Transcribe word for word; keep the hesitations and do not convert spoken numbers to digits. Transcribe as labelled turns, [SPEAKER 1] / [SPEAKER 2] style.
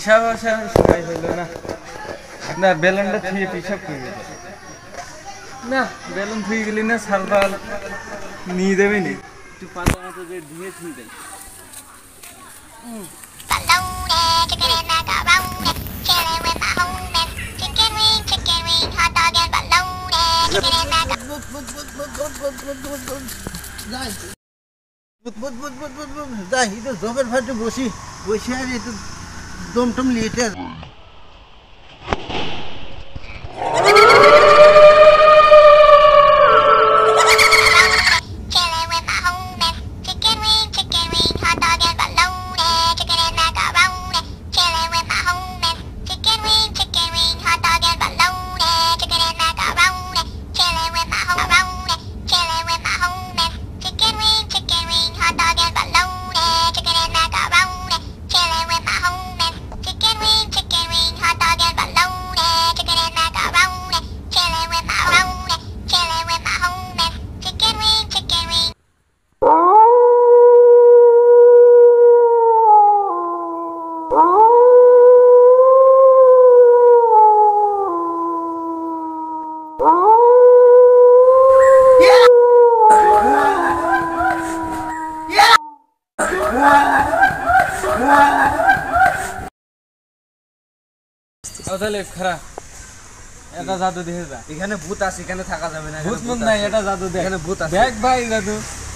[SPEAKER 1] পিসাব আসা সবাই হইলো না না বেলুনটা থুয়ে পিসাব করে গেল না বেলুন থুয়ে গেলি না সালবাল নিয়ে দেবে নি একটু পাতা মতো যে ধুয়ে থুয়ে দেয়
[SPEAKER 2] যাই এটা জবের ভাতে বসি বসে আর একটু দম টম লিয়েছে
[SPEAKER 1] তাহলে খারাপ এটা জাদু দেখে যা
[SPEAKER 2] এখানে ভূত আছে এখানে থাকা যাবে না
[SPEAKER 1] ভূত মন নাই এটা জাদু দেখ
[SPEAKER 2] এখানে ভূত আছে
[SPEAKER 1] দেখ ভাই জাদু